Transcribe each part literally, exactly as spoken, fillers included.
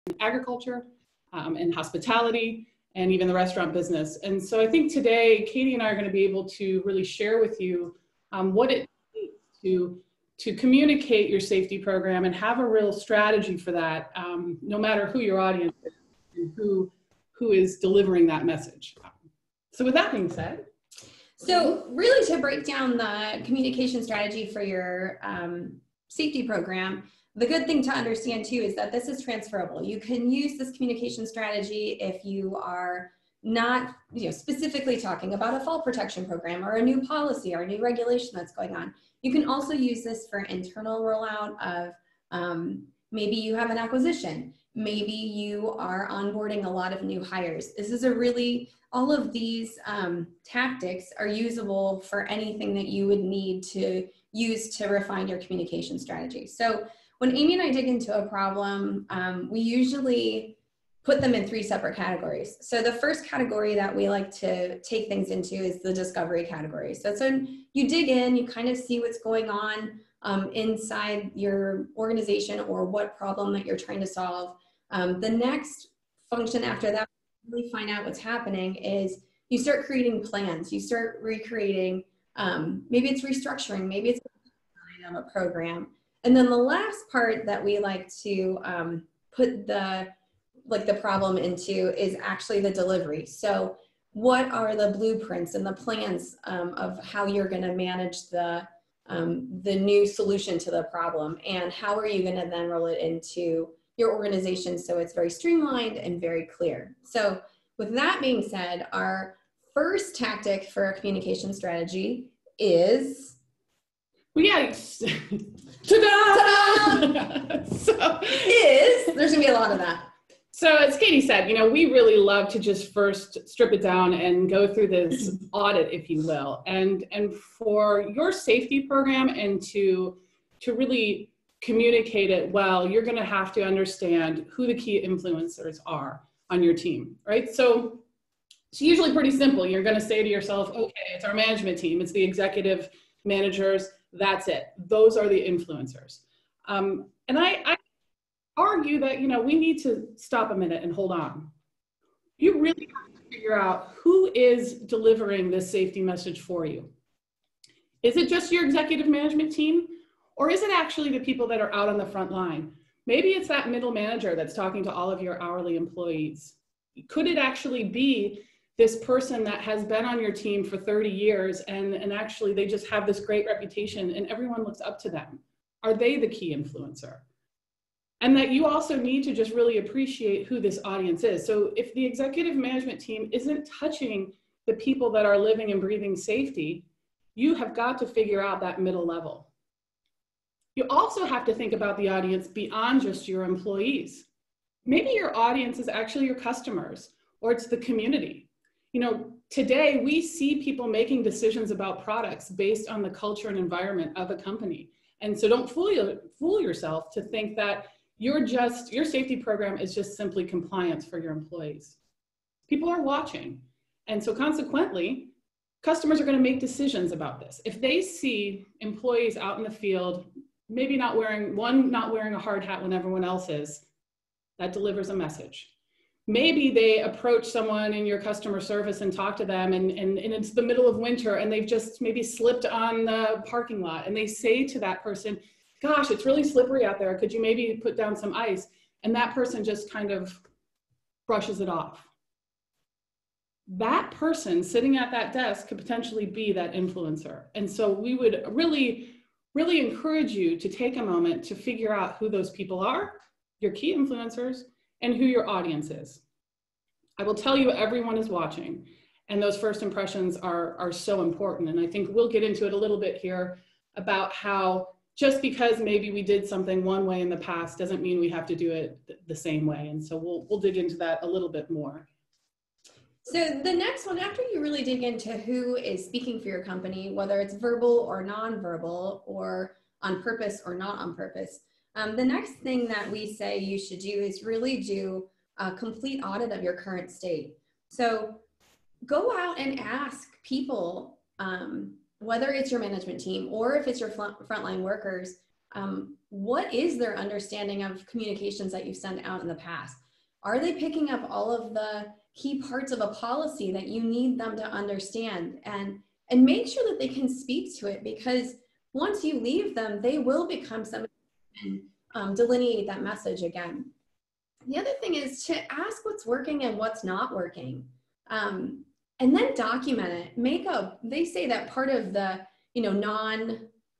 agriculture um, and hospitality, and even the restaurant business. And so I think today, Katie and I are going to be able to really share with you um, what it takes to, to communicate your safety program and have a real strategy for that, um, no matter who your audience is and who, who is delivering that message. So with that being said. So really to break down the communication strategy for your um, safety program, the good thing to understand too is that this is transferable. You can use this communication strategy if you are not, you know, specifically talking about a fall protection program or a new policy or a new regulation that's going on. You can also use this for internal rollout of um, maybe you have an acquisition, maybe you are onboarding a lot of new hires. This is a really, all of these um, tactics are usable for anything that you would need to use to refine your communication strategy. So when Amy and I dig into a problem, um, we usually put them in three separate categories. So the first category that we like to take things into is the discovery category. So, so you dig in, you kind of see what's going on um, inside your organization or what problem that you're trying to solve. Um, the next function after that, really find out what's happening, is you start creating plans. You start recreating, um, maybe it's restructuring, maybe it's a design of a program. And then the last part that we like to um, put the, like the problem into is actually the delivery. So what are the blueprints and the plans um, of how you're gonna manage the, um, the new solution to the problem, and how are you gonna then roll it into your organization so it's very streamlined and very clear. So with that being said, our first tactic for a communication strategy is, well, yeah, ta-da! Ta-da! So, is, there's gonna be a lot of that. So as Katie said, you know, we really love to just first strip it down and go through this audit, if you will. And, and for your safety program and to, to really communicate it well, you're gonna have to understand who the key influencers are on your team, right? So it's usually pretty simple. You're gonna say to yourself, okay, it's our management team, it's the executive managers, that's it. Those are the influencers. Um, and I, I argue that, you know, we need to stop a minute and hold on. You really have to figure out who is delivering this safety message for you. Is it just your executive management team? Or is it actually the people that are out on the front line? Maybe it's that middle manager that's talking to all of your hourly employees. Could it actually be this person that has been on your team for thirty years and, and actually they just have this great reputation and everyone looks up to them? Are they the key influencer? And that you also need to just really appreciate who this audience is. So if the executive management team isn't touching the people that are living and breathing safety, you have got to figure out that middle level. You also have to think about the audience beyond just your employees. Maybe your audience is actually your customers, or it's the community. You know, today we see people making decisions about products based on the culture and environment of a company. And so don't fool, you, fool yourself to think that you're just, your safety program is just simply compliance for your employees. People are watching. And so consequently, customers are going to make decisions about this. If they see employees out in the field, maybe not wearing, one, not wearing a hard hat when everyone else is, that delivers a message. Maybe they approach someone in your customer service and talk to them and, and, and it's the middle of winter and they've just maybe slipped on the parking lot and they say to that person, gosh, it's really slippery out there. Could you maybe put down some ice? And that person just kind of brushes it off. That person sitting at that desk could potentially be that influencer. And so we would really, really encourage you to take a moment to figure out who those people are, your key influencers, and who your audience is. I will tell you, everyone is watching, and those first impressions are, are so important. And I think we'll get into it a little bit here about how just because maybe we did something one way in the past doesn't mean we have to do it the same way. And so we'll, we'll dig into that a little bit more. So the next one, after you really dig into who is speaking for your company, whether it's verbal or nonverbal or on purpose or not on purpose, um, the next thing that we say you should do is really do a complete audit of your current state. So go out and ask people, um, whether it's your management team or if it's your front, frontline workers, um, what is their understanding of communications that you've sent out in the past? Are they picking up all of the key parts of a policy that you need them to understand? And, and make sure that they can speak to it, because once you leave them, they will become somebody who can um, delineate that message again. The other thing is to ask what's working and what's not working. Um, and then document it. Make a, they say that part of the, you know, non,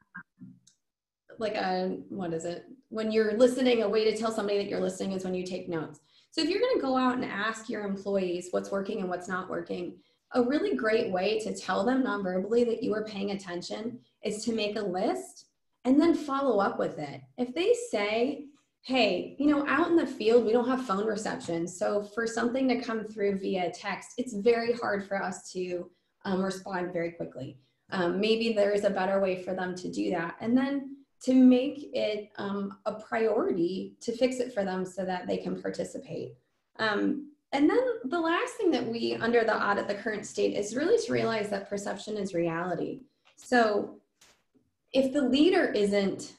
like a, what is it? When you're listening, a way to tell somebody that you're listening is when you take notes. So if you're going to go out and ask your employees what's working and what's not working, a really great way to tell them nonverbally that you are paying attention is to make a list and then follow up with it. If they say, hey, you know, out in the field, we don't have phone reception. So for something to come through via text, it's very hard for us to um, respond very quickly. Um, maybe there is a better way for them to do that. And then to make it um, a priority to fix it for them so that they can participate. Um, and then the last thing that we, under the audit the current state, is really to realize that perception is reality. So if the leader isn't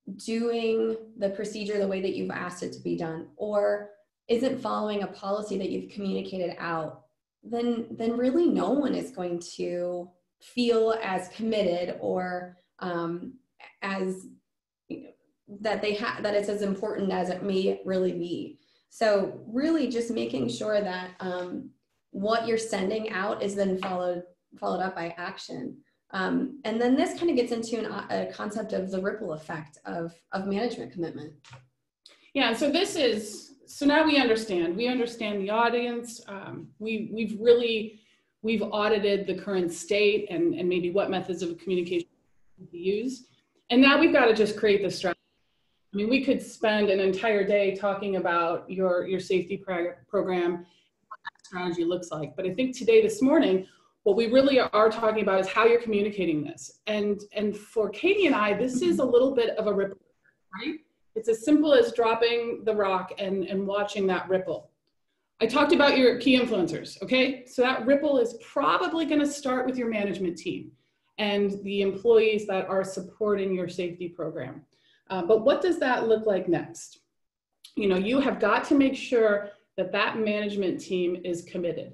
doing the procedure the way that you've asked it to be done, or isn't following a policy that you've communicated out, then, then really no one is going to feel as committed or um, as, you know, that they have, that it's as important as it may really be. So really just making sure that um, what you're sending out is then followed, followed up by action. Um, and then this kind of gets into an, a concept of the ripple effect of, of management commitment. Yeah, so this is, so now we understand, we understand the audience. Um, we, we've really, we've audited the current state and, and maybe what methods of communication to use. And now we've got to just create the strategy. I mean, we could spend an entire day talking about your, your safety pro program, what that strategy looks like. But I think today, this morning, what we really are talking about is how you're communicating this. And, and for Katie and I, this is a little bit of a ripple, right? It's as simple as dropping the rock and, and watching that ripple. I talked about your key influencers, okay? So that ripple is probably gonna start with your management team and the employees that are supporting your safety program. Uh, but what does that look like next? You know, you have got to make sure that that management team is committed,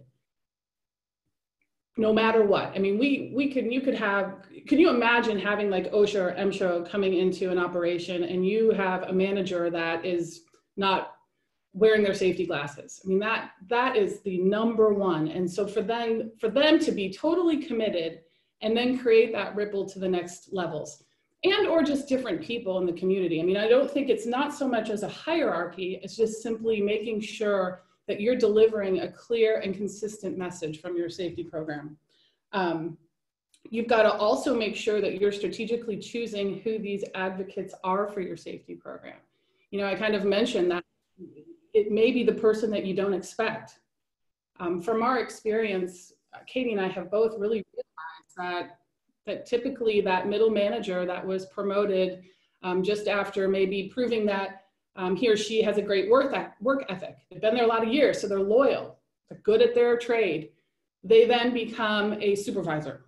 no matter what. I mean, we, we could, you could have, can you imagine having like OSHA or MSHA coming into an operation and you have a manager that is not wearing their safety glasses? I mean, that, that is the number one. And so for them, for them to be totally committed and then create that ripple to the next levels, and or just different people in the community. I mean, I don't think it's not so much as a hierarchy, it's just simply making sure that you're delivering a clear and consistent message from your safety program. Um, you've got to also make sure that you're strategically choosing who these advocates are for your safety program. You know, I kind of mentioned that it may be the person that you don't expect. Um, from our experience, Katie and I have both really realized that that typically that middle manager that was promoted um, just after maybe proving that um, he or she has a great work, work ethic. They've been there a lot of years, so they're loyal, they're good at their trade. They then become a supervisor.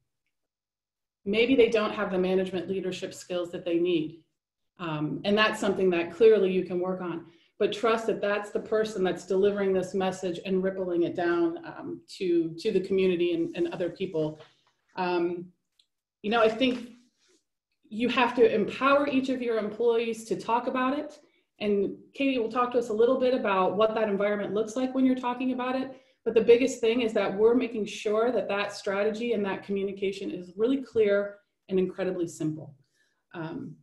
Maybe they don't have the management leadership skills that they need. Um, and that's something that clearly you can work on. But trust that that's the person that's delivering this message and rippling it down um, to, to the community and, and other people. Um, You know, I think you have to empower each of your employees to talk about it. And Katie will talk to us a little bit about what that environment looks like when you're talking about it. But the biggest thing is that we're making sure that that strategy and that communication is really clear and incredibly simple. Um,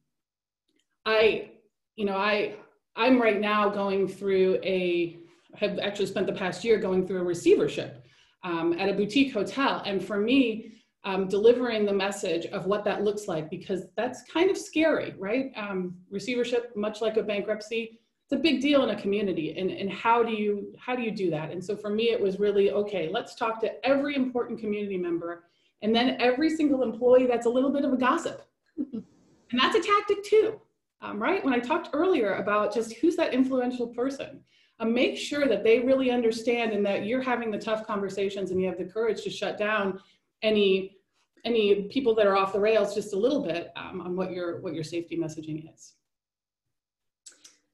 I, you know, I, I'm right now going through a, have actually spent the past year going through a receivership um, at a boutique hotel. And for me, Um, delivering the message of what that looks like, because that's kind of scary, right? Um, receivership, much like a bankruptcy, it's a big deal in a community. And, and how do you, how do you do that? And so for me, it was really, okay, let's talk to every important community member and then every single employee that's a little bit of a gossip. And that's a tactic too, um, right? When I talked earlier about just who's that influential person, uh, make sure that they really understand and that you're having the tough conversations and you have the courage to shut down any any people that are off the rails just a little bit um, on what your what your safety messaging is.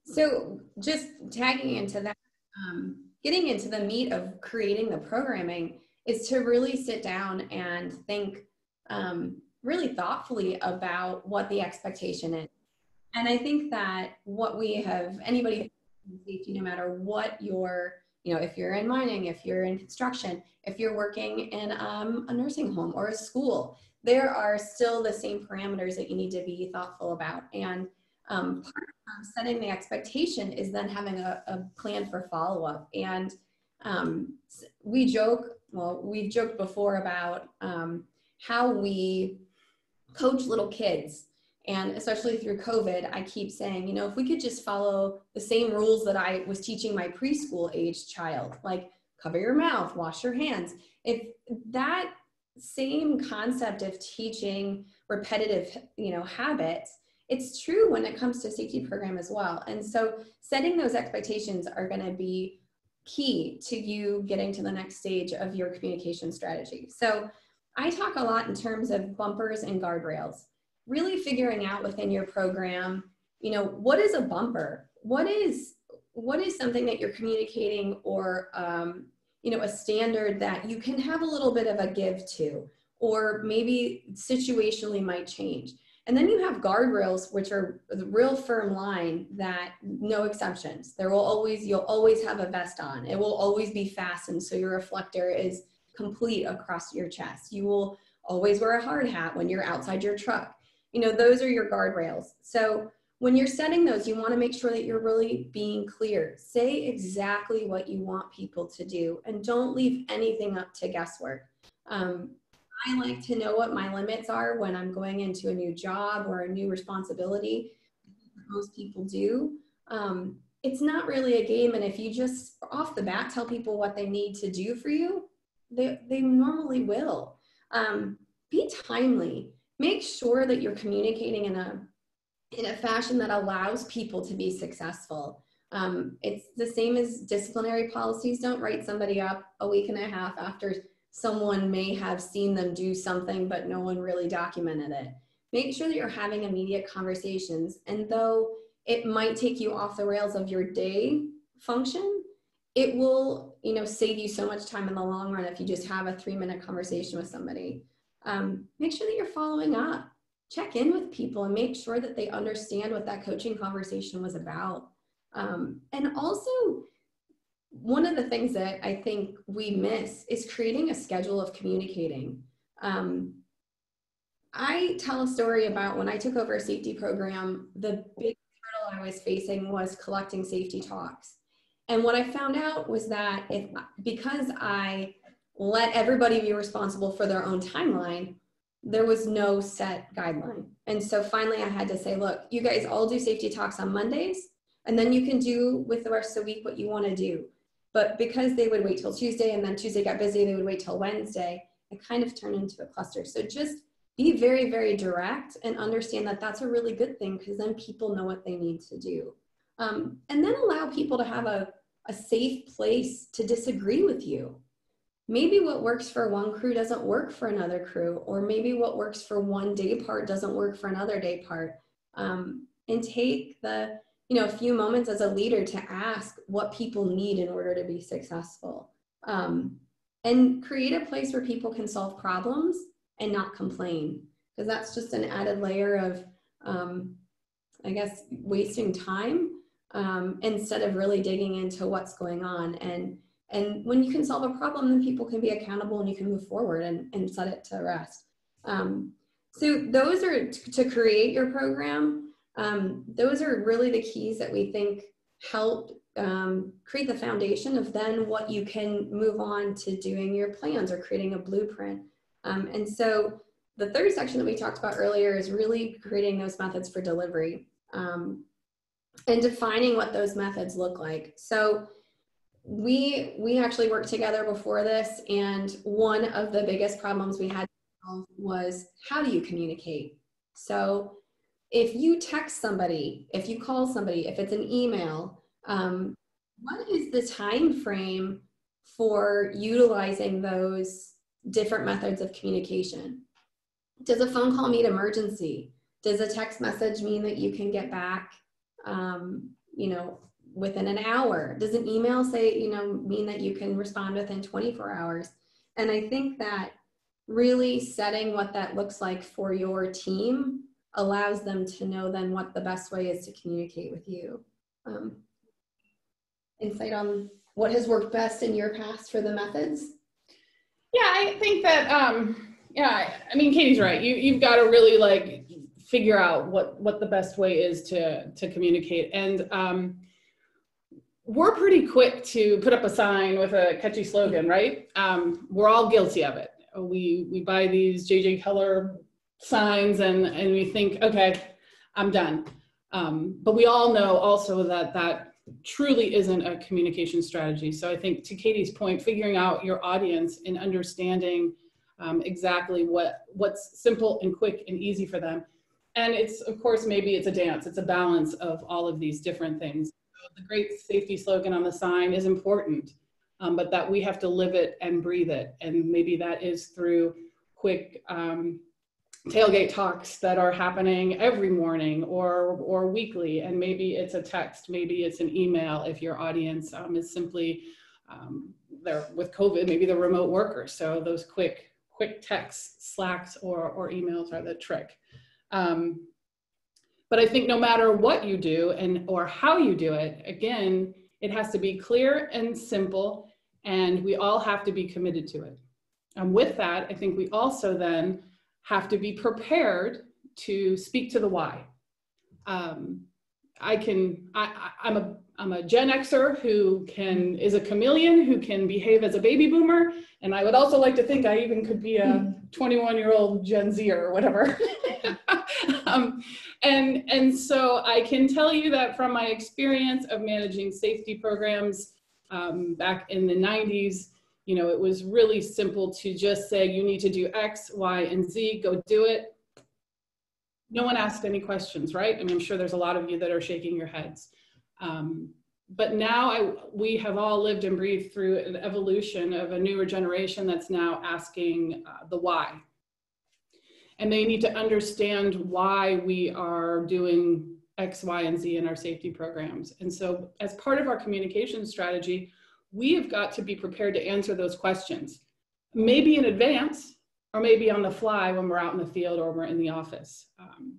So just tagging into that, um, getting into the meat of creating the programming is to really sit down and think um, really thoughtfully about what the expectation is. And I think that what we have, anybody in safety, no matter what your, you know, if you're in mining, if you're in construction, if you're working in um, a nursing home or a school, there are still the same parameters that you need to be thoughtful about. And um, part of setting the expectation is then having a, a plan for follow-up. And um, we joke, well, we've joked before about um, how we coach little kids. And especially through COVID, I keep saying, you know, if we could just follow the same rules that I was teaching my preschool age child, like cover your mouth, wash your hands. If that same concept of teaching repetitive, you know, habits, it's true when it comes to safety program as well. And so setting those expectations are going to be key to you getting to the next stage of your communication strategy. So I talk a lot in terms of bumpers and guardrails. Really figuring out within your program, you know, what is a bumper? What is, what is something that you're communicating, or, um, you know, a standard that you can have a little bit of a give to, or maybe situationally might change. And then you have guardrails, which are the real firm line that no exceptions. There will always, you'll always have a vest on. It will always be fastened, so your reflector is complete across your chest. You will always wear a hard hat when you're outside your truck. You know, those are your guardrails. So when you're setting those, you want to make sure that you're really being clear. Say exactly what you want people to do, and don't leave anything up to guesswork. Um, I like to know what my limits are when I'm going into a new job or a new responsibility. Most people do. Um, it's not really a game, and if you just off the bat tell people what they need to do for you, they, they normally will. Um, be timely. Make sure that you're communicating in a, in a fashion that allows people to be successful. Um, it's the same as disciplinary policies. Don't write somebody up a week and a half after someone may have seen them do something, but no one really documented it. Make sure that you're having immediate conversations. And though it might take you off the rails of your day function, it will, you know, save you so much time in the long run if you just have a three minute conversation with somebody. Um, make sure that you're following up. Check in with people and make sure that they understand what that coaching conversation was about. Um, and also, one of the things that I think we miss is creating a schedule of communicating. Um, I tell a story about when I took over a safety program, the big hurdle I was facing was collecting safety talks. And what I found out was that if, because I let everybody be responsible for their own timeline, there was no set guideline. And so finally I had to say, look, you guys all do safety talks on Mondays, and then you can do with the rest of the week what you want to do. But because they would wait till Tuesday, and then Tuesday got busy, they would wait till Wednesday, it kind of turned into a cluster. So just be very, very direct and understand that that's a really good thing, because then people know what they need to do. Um, and then allow people to have a, a safe place to disagree with you. Maybe what works for one crew doesn't work for another crew, or maybe what works for one day part doesn't work for another day part. Um, and take the, you know, a few moments as a leader to ask what people need in order to be successful. Um, and create a place where people can solve problems and not complain, because that's just an added layer of, um, I guess, wasting time um, instead of really digging into what's going on. And And when you can solve a problem, then people can be accountable and you can move forward and, and set it to rest. Um, so those are t- to create your program. Um, those are really the keys that we think help um, create the foundation of then what you can move on to doing your plans or creating a blueprint. Um, and so the third section that we talked about earlier is really creating those methods for delivery um, and defining what those methods look like. So We, we actually worked together before this, and one of the biggest problems we had was, how do you communicate? So if you text somebody, if you call somebody, if it's an email, um, what is the time frame for utilizing those different methods of communication? Does a phone call mean emergency? Does a text message mean that you can get back um, you know, within an hour? Does an email say, you know, mean that you can respond within twenty-four hours? And I think that really setting what that looks like for your team allows them to know then what the best way is to communicate with you. Um, insight on what has worked best in your past for the methods? Yeah, I think that, um, yeah, I mean, Katie's right. You, you've got to really like figure out what, what the best way is to, to communicate. And um, we're pretty quick to put up a sign with a catchy slogan, right? Um, we're all guilty of it. We, we buy these J J Color signs and, and we think, okay, I'm done. Um, but we all know also that that truly isn't a communication strategy. So I think to Katie's point, figuring out your audience and understanding um, exactly what, what's simple and quick and easy for them. And it's, of course, maybe it's a dance. It's a balance of all of these different things. So the great safety slogan on the sign is important, um, but that we have to live it and breathe it. And maybe that is through quick um, tailgate talks that are happening every morning or, or weekly. And maybe it's a text, maybe it's an email if your audience um, is simply, um, they're with COVID, maybe they're remote workers. So those quick, quick texts, Slacks or, or emails are the trick. Um, but I think no matter what you do and or how you do it, again, it has to be clear and simple, and we all have to be committed to it. And with that, I think we also then have to be prepared to speak to the why. Um, I can, I, I, I'm a, I'm a Gen Xer who can, is a chameleon, who can behave as a baby boomer. And I would also like to think I even could be a twenty-one year old Gen Z or whatever. um, and, and so I can tell you that from my experience of managing safety programs um, back in the nineties, you know, it was really simple to just say, you need to do X, Y, and Z, go do it. No one asked any questions, right? I mean, I'm sure there's a lot of you that are shaking your heads. Um, but now I, we have all lived and breathed through an evolution of a newer generation that's now asking uh, the why. And they need to understand why we are doing X, Y, and Z in our safety programs. And so as part of our communication strategy, we have got to be prepared to answer those questions, maybe in advance, or maybe on the fly when we're out in the field or we're in the office. Um,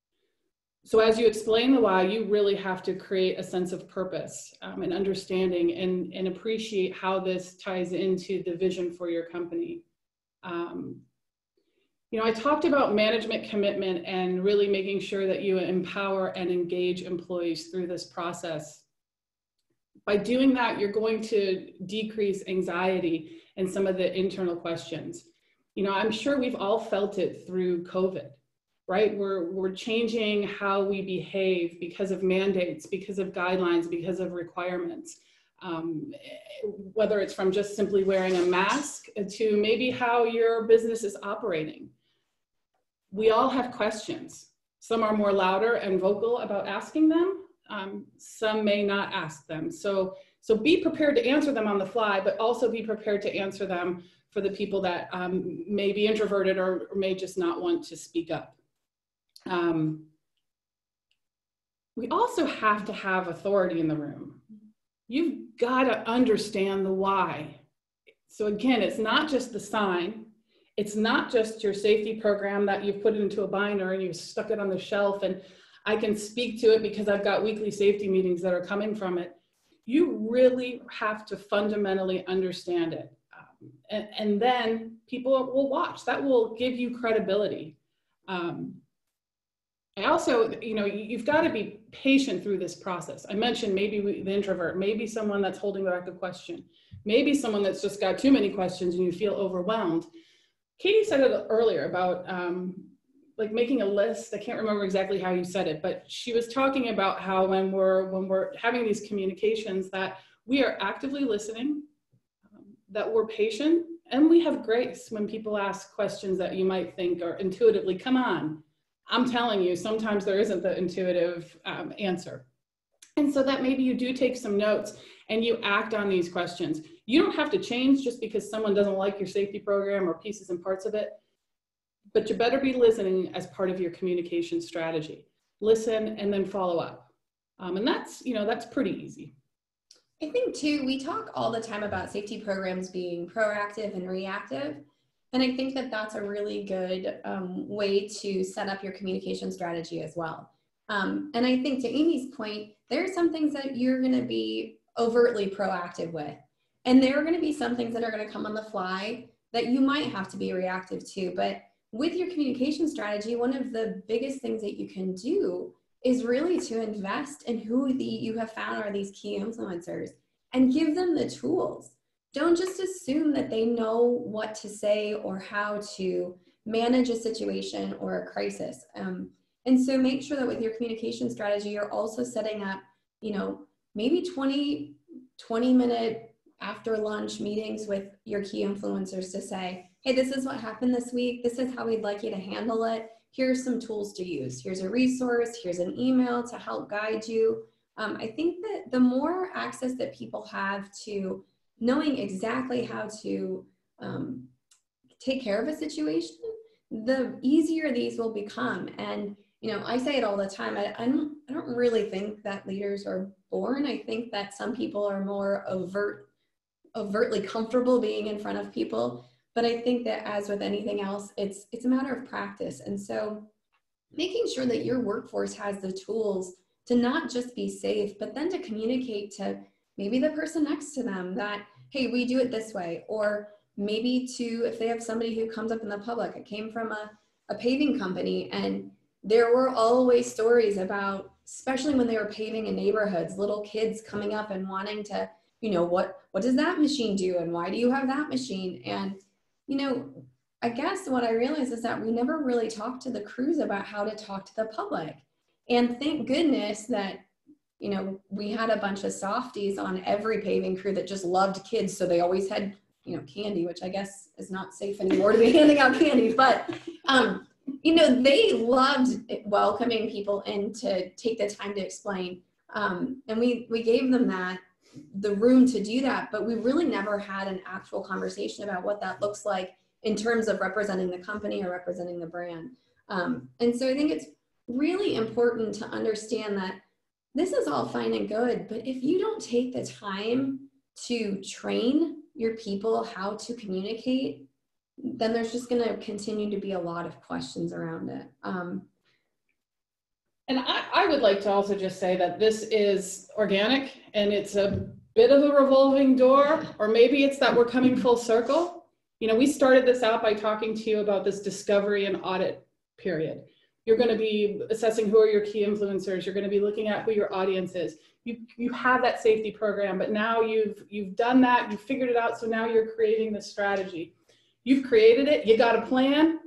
so as you explain the why, you really have to create a sense of purpose um, and understanding and, and appreciate how this ties into the vision for your company. Um, you know, I talked about management commitment and really making sure that you empower and engage employees through this process. By doing that, you're going to decrease anxiety and some of the internal questions. You know, I'm sure we've all felt it through COVID, right? We're, we're changing how we behave because of mandates, because of guidelines, because of requirements. Um, whether it's from just simply wearing a mask to maybe how your business is operating. We all have questions. Some are more louder and vocal about asking them. Um, some may not ask them. So, so be prepared to answer them on the fly, but also be prepared to answer them for the people that um, may be introverted or, or may just not want to speak up. Um, we also have to have authority in the room. You've got to understand the why. So again, it's not just the sign. It's not just your safety program that you've put into a binder and you've stuck it on the shelf and I can speak to it because I've got weekly safety meetings that are coming from it. You really have to fundamentally understand it. Um, and, and then people will watch. That will give you credibility. Um, I also, you know, you've got to be patient through this process. I mentioned maybe the introvert, maybe someone that's holding back a question, maybe someone that's just got too many questions and you feel overwhelmed. Katie said it earlier about um, like making a list. I can't remember exactly how you said it, but she was talking about how when we're, when we're having these communications that we are actively listening, um, that we're patient, and we have grace when people ask questions that you might think are intuitively, come on. I'm telling you, sometimes there isn't the intuitive um, answer. And so that maybe you do take some notes and you act on these questions. You don't have to change just because someone doesn't like your safety program or pieces and parts of it, but you better be listening as part of your communication strategy. Listen and then follow up. Um, and that's, you know, that's pretty easy. I think too, we talk all the time about safety programs being proactive and reactive. And I think that that's a really good um, way to set up your communication strategy as well. Um, and I think to Amy's point, there are some things that you're going to be overtly proactive with. And there are going to be some things that are going to come on the fly that you might have to be reactive to. But with your communication strategy, one of the biggest things that you can do is really to invest in who the, you have found are these key influencers and give them the tools. Don't just assume that they know what to say or how to manage a situation or a crisis. Um, and so make sure that with your communication strategy, you're also setting up, you know, maybe twenty, twenty minute after lunch meetings with your key influencers to say, hey, this is what happened this week. This is how we'd like you to handle it. Here's some tools to use. Here's a resource. Here's an email to help guide you. Um, I think that the more access that people have to knowing exactly how to um, take care of a situation, the easier these will become. And, you know, I say it all the time. I, I don't, I don't really think that leaders are born. I think that some people are more overt, overtly comfortable being in front of people. But I think that as with anything else, it's, it's a matter of practice. And so making sure that your workforce has the tools to not just be safe, but then to communicate to maybe the person next to them that, hey, we do it this way. Or maybe to, if they have somebody who comes up in the public, I came from a, a paving company, and there were always stories about, especially when they were paving in neighborhoods, little kids coming up and wanting to, you know, what, what does that machine do? And why do you have that machine? And, you know, I guess what I realized is that we never really talked to the crews about how to talk to the public. And thank goodness that, you know, we had a bunch of softies on every paving crew that just loved kids. So they always had, you know, candy, which I guess is not safe anymore to be handing out candy. But, um, you know, they loved welcoming people in to take the time to explain. Um, and we, we gave them that, the room to do that. But we really never had an actual conversation about what that looks like in terms of representing the company or representing the brand. Um, and so I think it's really important to understand that this is all fine and good, but if you don't take the time to train your people how to communicate, then there's just going to continue to be a lot of questions around it. Um, and I, I would like to also just say that this is organic, and it's a bit of a revolving door, or maybe it's that we're coming full circle. You know, we started this out by talking to you about this discovery and audit period. You're going to be assessing who are your key influencers. You're going to be looking at who your audience is. You, you have that safety program, but now you've, you've done that, you've figured it out, so now you're creating this strategy. You've created it, you got a plan.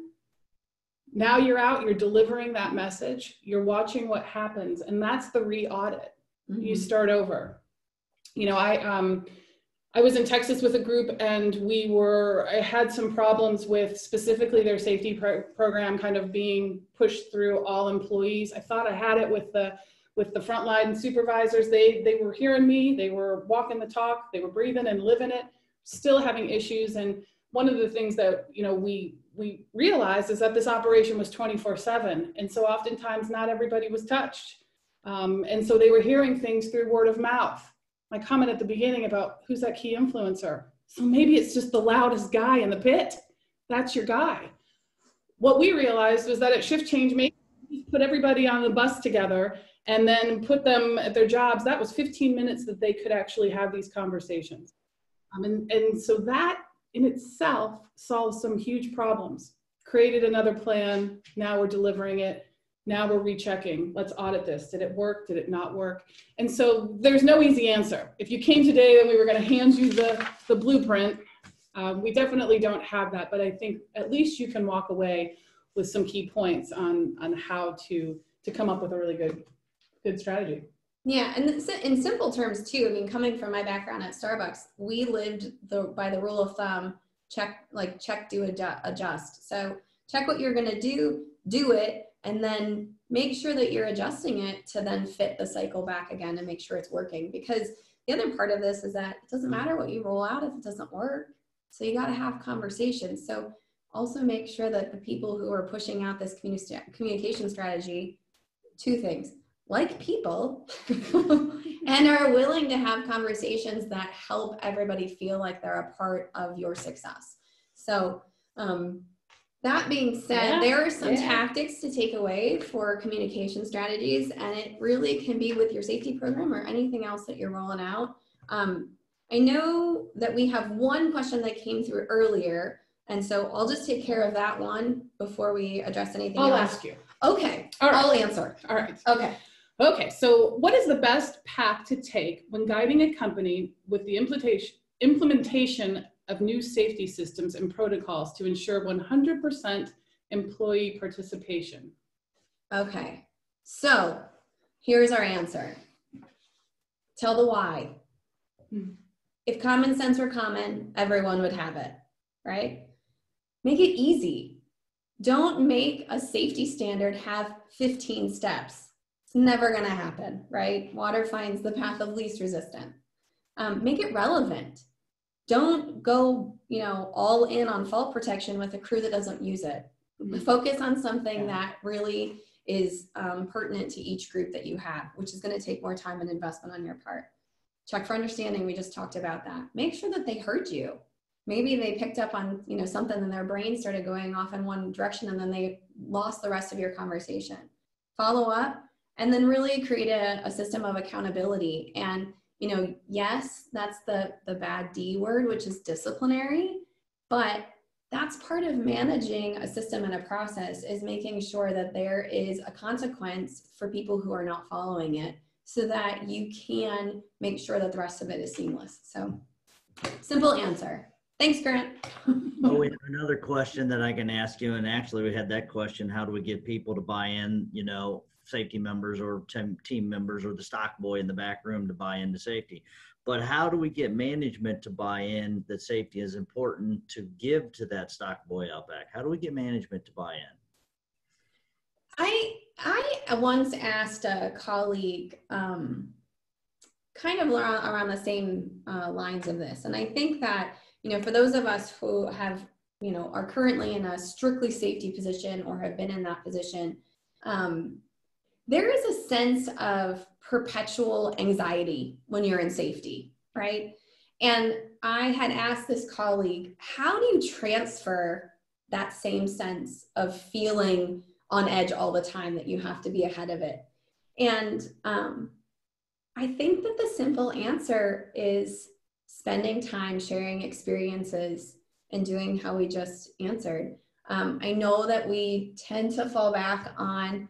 Now you're out, you're delivering that message, you're watching what happens, and that's the re-audit. Mm-hmm. You start over. You know, I, um, I was in Texas with a group, and we were, I had some problems with specifically their safety pro program kind of being pushed through all employees. I thought I had it with the, with the frontline supervisors. They, they were hearing me, they were walking the talk, they were breathing and living it, still having issues. And one of the things that, you know, we, we realized is that this operation was twenty-four seven. And so oftentimes not everybody was touched. Um, and so they were hearing things through word of mouth. My comment at the beginning about who's that key influencer. So maybe it's just the loudest guy in the pit. That's your guy. What we realized was that at shift change, maybe put everybody on the bus together and then put them at their jobs. That was fifteen minutes that they could actually have these conversations. Um, and, and so that in itself solves some huge problems. Created another plan. Now we're delivering it. Now we're rechecking. Let's audit this. Did it work? Did it not work? And so there's no easy answer. If you came today and we were going to hand you the, the blueprint, um, we definitely don't have that. But I think at least you can walk away with some key points on, on how to, to come up with a really good, good strategy. Yeah, and in simple terms too, I mean, coming from my background at Starbucks, we lived the, by the rule of thumb, check, like check, do, adjust. adjust. So check what you're going to do, do it, and then make sure that you're adjusting it to then fit the cycle back again and make sure it's working. Because the other part of this is that it doesn't matter what you roll out if it doesn't work. So you got to have conversations. So also make sure that the people who are pushing out this communi- communication strategy, two things. like people and are willing to have conversations that help everybody feel like they're a part of your success. So um, that being said, yeah, there are some yeah. tactics to take away for communication strategies, and it really can be with your safety program or anything else that you're rolling out. Um, I know that we have one question that came through earlier, and so I'll just take care of that one before we address anything I'll else. ask you. Okay, All right. I'll answer. All right. Okay. Okay, so what is the best path to take when guiding a company with the implementation, implementation of new safety systems and protocols to ensure one hundred percent employee participation? Okay, so here's our answer. Tell the why. Hmm. If common sense were common, everyone would have it, right? Make it easy. Don't make a safety standard have fifteen steps. It's never going to happen, right? Water finds the path of least resistance. Um, make it relevant. Don't go, you know, all in on fault protection with a crew that doesn't use it. Mm-hmm. Focus on something yeah. that really is um, pertinent to each group that you have, which is going to take more time and investment on your part. Check for understanding. We just talked about that. Make sure that they heard you. Maybe they picked up on, you know, something and their brain started going off in one direction and then they lost the rest of your conversation. Follow up and then really create a, a system of accountability. And, you know, yes, that's the, the bad D word, which is disciplinary, but that's part of managing a system and a process, is making sure that there is a consequence for people who are not following it, so that you can make sure that the rest of it is seamless. So simple answer. Thanks, Grant. Oh, we have another question that I can ask you. And actually we had that question: how do we get people to buy in, you know, safety members or team members or the stock boy in the back room to buy into safety? But how do we get management to buy in that safety is important to give to that stock boy out back? How do we get management to buy in? I I once asked a colleague um, kind of around, around the same uh, lines of this. And I think that, you know, for those of us who have, you know, are currently in a strictly safety position or have been in that position, um, there is a sense of perpetual anxiety when you're in safety, right? And I had asked this colleague, how do you transfer that same sense of feeling on edge all the time, that you have to be ahead of it? And um, I think that the simple answer is spending time sharing experiences and doing how we just answered. Um, I know that we tend to fall back on,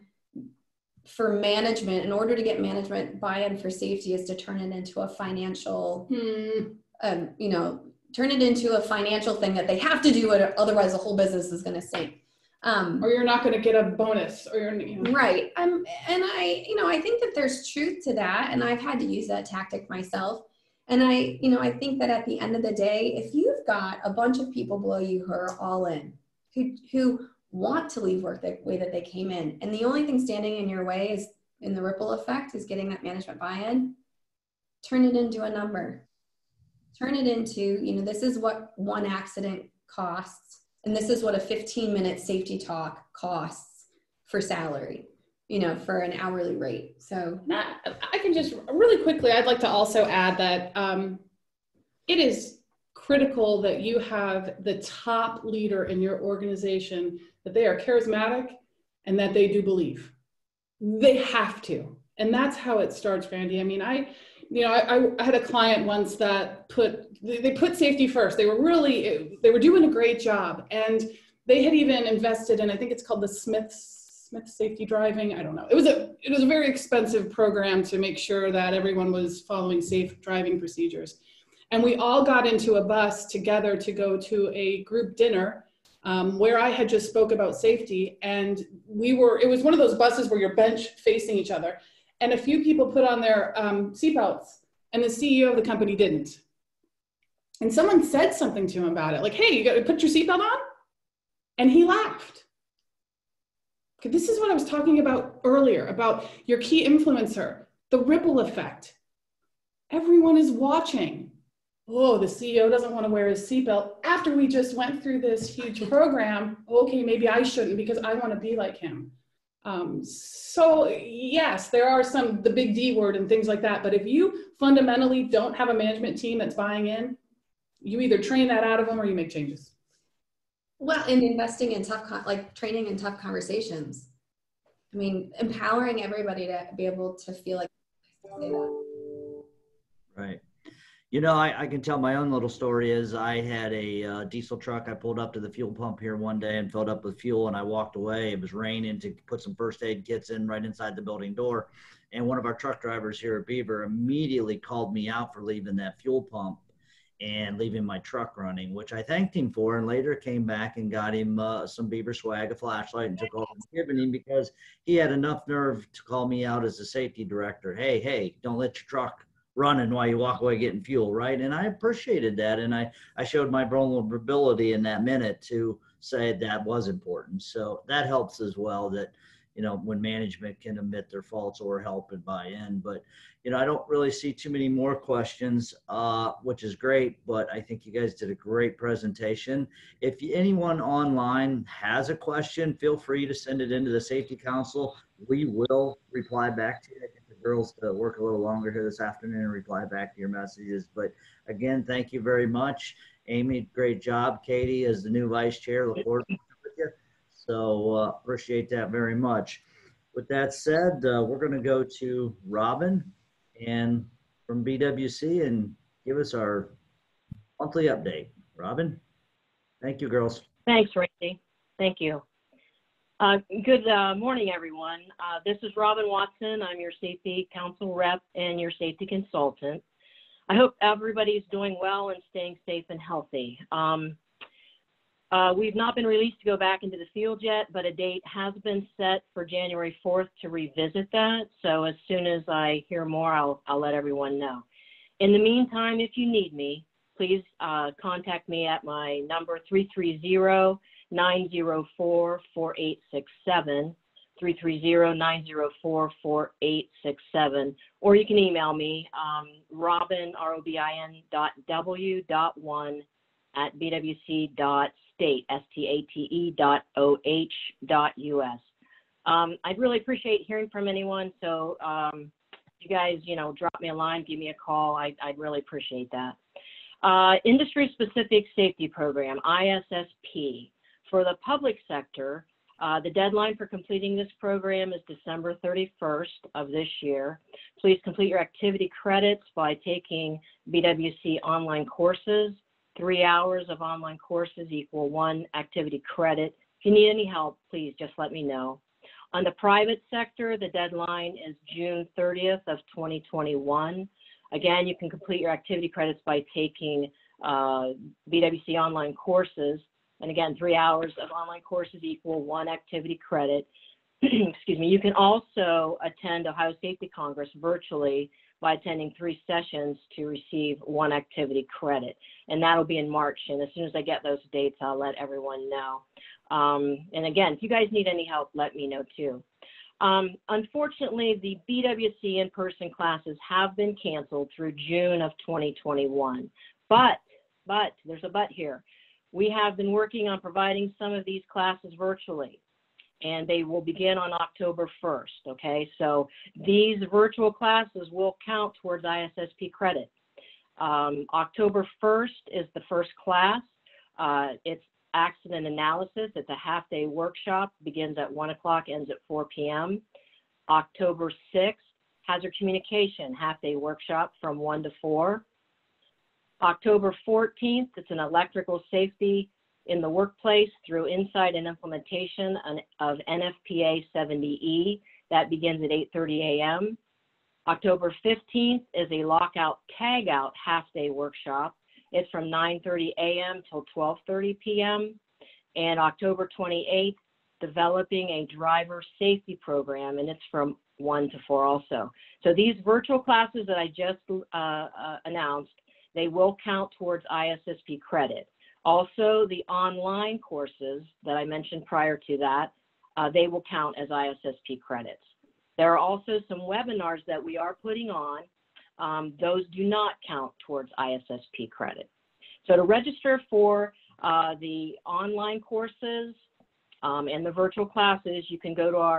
for management, in order to get management buy-in for safety, is to turn it into a financial, hmm. um, you know, turn it into a financial thing that they have to do it, otherwise the whole business is going to sink. Um, or you're not going to get a bonus, or you're, you know. Right. Um, and I, you know, I think that there's truth to that. And I've had to use that tactic myself. And I, you know, I think that at the end of the day, if you've got a bunch of people below you who are all in, who, who want to leave work the way that they came in, and the only thing standing in your way is, in the ripple effect, is getting that management buy-in, turn it into a number. Turn it into, you know, this is what one accident costs. And this is what a fifteen minute safety talk costs for salary, you know, for an hourly rate. So now, I can just really quickly, I'd like to also add that um, it is critical that you have the top leader in your organization, that they are charismatic and that they do believe. They have to. And that's how it starts, Randy. I mean, I, you know, I, I had a client once that put, they put safety first. They were really, they were doing a great job. And they had even invested in, I think it's called the Smith's, Smith Safety Driving. I don't know. It was a, it was a very expensive program to make sure that everyone was following safe driving procedures. And we all got into a bus together to go to a group dinner um, where I had just spoke about safety. And we were, it was one of those buses where you're bench facing each other. And a few people put on their um, seatbelts, and the C E O of the company didn't. And someone said something to him about it, like, hey, you got to put your seatbelt on? And he laughed. Okay, this is what I was talking about earlier, about your key influencer, the ripple effect. Everyone is watching. Oh, the C E O doesn't want to wear his seatbelt after we just went through this huge program. Okay, maybe I shouldn't because I want to be like him. Um, so yes, there are some, the big D word and things like that, but if you fundamentally don't have a management team that's buying in, you either train that out of them or you make changes. Well, and investing in tough, like training in tough conversations. I mean, empowering everybody to be able to feel like they say that. Right. You know, I, I can tell my own little story is I had a uh, diesel truck. I pulled up to the fuel pump here one day and filled up with fuel, and I walked away. It was raining to put some first aid kits in right inside the building door. And one of our truck drivers here at Beaver immediately called me out for leaving that fuel pump and leaving my truck running, which I thanked him for, and later came back and got him uh, some Beaver swag, a flashlight, and took over and given him because he had enough nerve to call me out as the safety director. Hey, hey, don't let your truck running while you walk away getting fuel, right? And I appreciated that, and I, I showed my vulnerability in that minute to say that was important. So that helps as well, that, you know, when management can admit their faults or help and buy in. But, you know, I don't really see too many more questions, uh, which is great, but I think you guys did a great presentation. If anyone online has a question, feel free to send it into the Safety Council. We will reply back to you. Girls to work a little longer here this afternoon and reply back to your messages. But again, thank you very much. Amy, great job. Katie, as the new vice chair, look forward to working with you. So uh, appreciate that very much. With that said, uh, we're going to go to Robin and from B W C and give us our monthly update. Robin, thank you, girls. Thanks, Randy. Thank you. Uh, good uh, morning, everyone. Uh, this is Robin Watson. I'm your Safety Council rep and your safety consultant. I hope everybody's doing well and staying safe and healthy. Um, uh, we've not been released to go back into the field yet, but a date has been set for January fourth to revisit that. So as soon as I hear more, I'll, I'll let everyone know. In the meantime, if you need me, please uh, contact me at my number three three zero, nine zero four, four eight six seven, three three zero, nine zero four, four eight six seven, or you can email me, um, robin, R O B I N dot W dot one at B W C dot state, S T A T E dot O H dot U S. Um, I'd really appreciate hearing from anyone, so um, if you guys, you know, drop me a line, give me a call, I, I'd really appreciate that. Uh, Industry-Specific Safety Program, I S S P. For the public sector, uh, the deadline for completing this program is December thirty-first of this year. Please complete your activity credits by taking B W C online courses. Three hours of online courses equal one activity credit. If you need any help, please just let me know. On the private sector, the deadline is June thirtieth of twenty twenty-one. Again, you can complete your activity credits by taking uh, B W C online courses. And again, three hours of online courses equal one activity credit. Excuse me. You can also attend Ohio Safety Congress virtually by attending three sessions to receive one activity credit. And that'll be in March. And as soon as I get those dates, I'll let everyone know. Um, and again, if you guys need any help, let me know too. Um, unfortunately, the B W C in-person classes have been canceled through June of twenty twenty-one. But, but, there's a but here. We have been working on providing some of these classes virtually, and they will begin on October first, okay? So these virtual classes will count towards I S S P credit. Um, October first is the first class. Uh, it's accident analysis. It's a half-day workshop, begins at one o'clock, ends at four p m October sixth, hazard communication, half-day workshop from one to four. October fourteenth, it's an electrical safety in the workplace through insight and implementation of N F P A seventy E. That begins at eight thirty a m October fifteenth is a lockout tagout half-day workshop. It's from nine thirty a m till twelve thirty p m And October twenty-eighth, developing a driver safety program, and it's from one to four also. So these virtual classes that I just uh, uh, announced, they will count towards I S S P credit. Also, the online courses that I mentioned prior to that, uh, they will count as I S S P credits. There are also some webinars that we are putting on. Um, those do not count towards I S S P credit. So to register for uh, the online courses um, and the virtual classes, you can go to our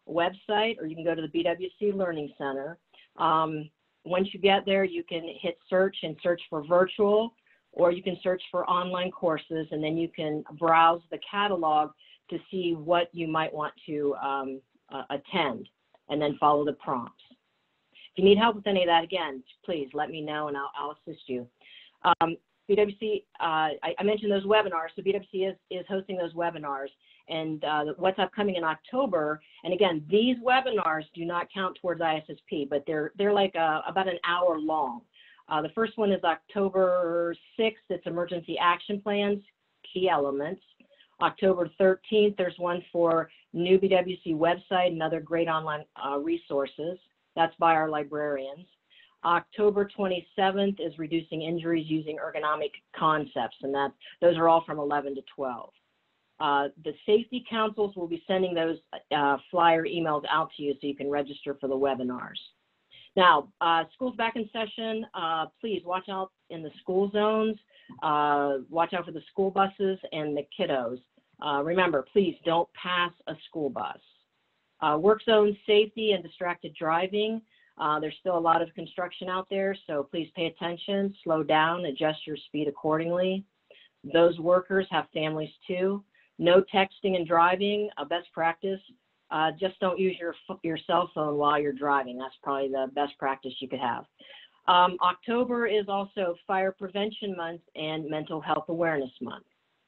website, or you can go to the B W C Learning Center. Um, once you get there, you can hit search and search for virtual, or you can search for online courses, and then you can browse the catalog to see what you might want to um, uh, attend, and then follow the prompts. If you need help with any of that, again, please let me know and I'll, I'll assist you. Um, B W C, uh, I, I mentioned those webinars, so B W C is, is hosting those webinars, and uh, what's upcoming in October. And again, these webinars do not count towards I S S P, but they're, they're like a, about an hour long. Uh, the first one is October sixth, it's Emergency Action Plans, Key Elements. October thirteenth, there's one for new B W C website and other great online uh, resources. That's by our librarians. October twenty-seventh is Reducing Injuries Using Ergonomic Concepts, and that those are all from eleven to twelve. Uh, the safety councils will be sending those uh, flyer emails out to you so you can register for the webinars. Now, uh, school's back in session. Uh, please watch out in the school zones. Uh, watch out for the school buses and the kiddos. Uh, remember, please don't pass a school bus. Uh, work zone safety and distracted driving. Uh, there's still a lot of construction out there, so please pay attention, slow down, adjust your speed accordingly. Those workers have families too. No texting and driving, a best practice. Uh, just don't use your, your cell phone while you're driving. That's probably the best practice you could have. Um, October is also Fire Prevention Month and Mental Health Awareness Month.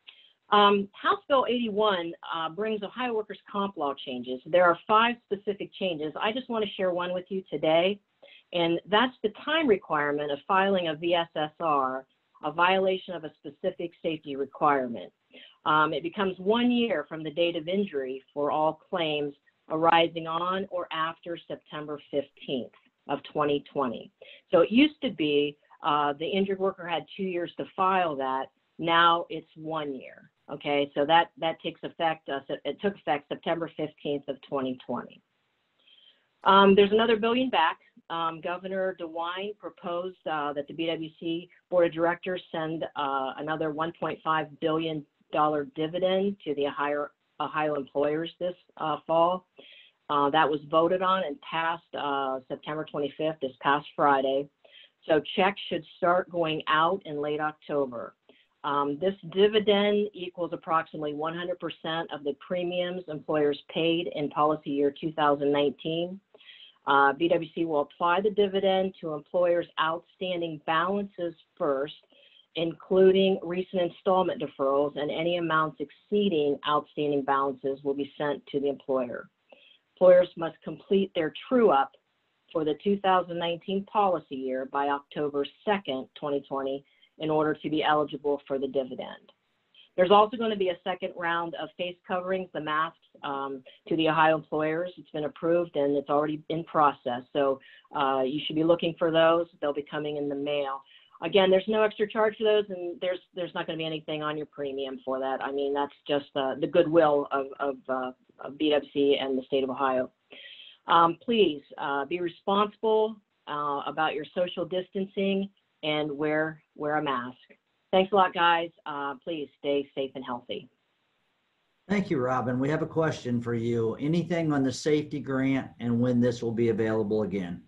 Um, House Bill eighty-one uh, brings Ohio workers' comp law changes. There are five specific changes. I just want to share one with you today, and that's the time requirement of filing a V S S R, a violation of a specific safety requirement. Um, it becomes one year from the date of injury for all claims arising on or after September fifteenth of twenty twenty. So it used to be uh, the injured worker had two years to file that. Now it's one year. Okay, so that, that takes effect, uh, it took effect September fifteenth of twenty twenty. Um, there's another billion back. Um, Governor DeWine proposed uh, that the B W C Board of Directors send uh, another one point five billion dollars dividend to the Ohio, Ohio employers this uh, fall. Uh, that was voted on and passed uh, September twenty-fifth, this past Friday. So checks should start going out in late October. Um, this dividend equals approximately one hundred percent of the premiums employers paid in policy year two thousand nineteen. Uh, B W C will apply the dividend to employers' outstanding balances first, including recent installment deferrals, and any amounts exceeding outstanding balances will be sent to the employer. Employers must complete their true-up for the two thousand nineteen policy year by October second, twenty twenty, in order to be eligible for the dividend. There's also going to be a second round of face coverings, the masks, um, to the Ohio employers. It's been approved and it's already in process. So uh, you should be looking for those. They'll be coming in the mail. Again, there's no extra charge for those, and there's there's not going to be anything on your premium for that. I mean, that's just uh, the goodwill of, of, uh, of B W C and the state of Ohio. Um, please uh, be responsible uh, about your social distancing and wear, wear a mask. Thanks a lot, guys. Uh, please stay safe and healthy. Thank you, Robin. We have a question for you. Anything on the safety grant and when this will be available again?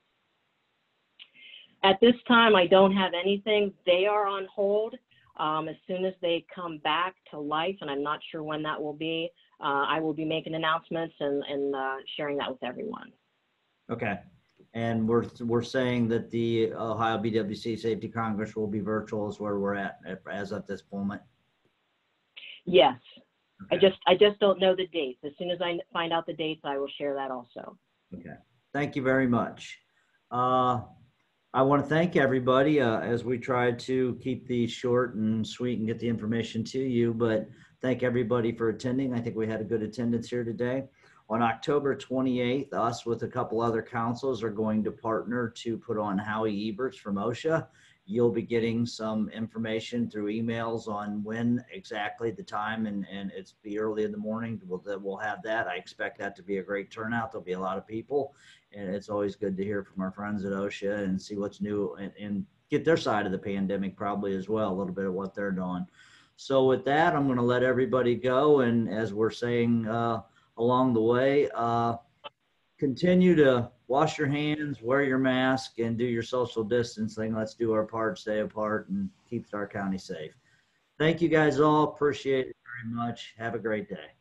At this time, I don't have anything. They are on hold. Um, as soon as they come back to life, and I'm not sure when that will be, uh, I will be making announcements and, and uh, sharing that with everyone. Okay. And we're, we're saying that the Ohio B W C Safety Congress will be virtual is where we're at as of this moment? Yes. Okay. I just, I just don't know the dates. As soon as I find out the dates, I will share that also. Okay. Thank you very much. Uh, I want to thank everybody uh, as we try to keep these short and sweet and get the information to you, but thank everybody for attending. I think we had a good attendance here today. On October twenty-eighth, us with a couple other councils are going to partner to put on Howie Eberts from OSHA. You'll be getting some information through emails on when exactly the time, and, and it's be early in the morning. We'll, we'll have that. I expect that to be a great turnout. There'll be a lot of people, and it's always good to hear from our friends at OSHA and see what's new and, and get their side of the pandemic probably as well, a little bit of what they're doing. So with that, I'm going to let everybody go, and as we're saying, uh, along the way. Uh, continue to wash your hands, wear your mask, and do your social distancing. Let's do our part, stay apart, and keep our county safe. Thank you guys all. Appreciate it very much. Have a great day.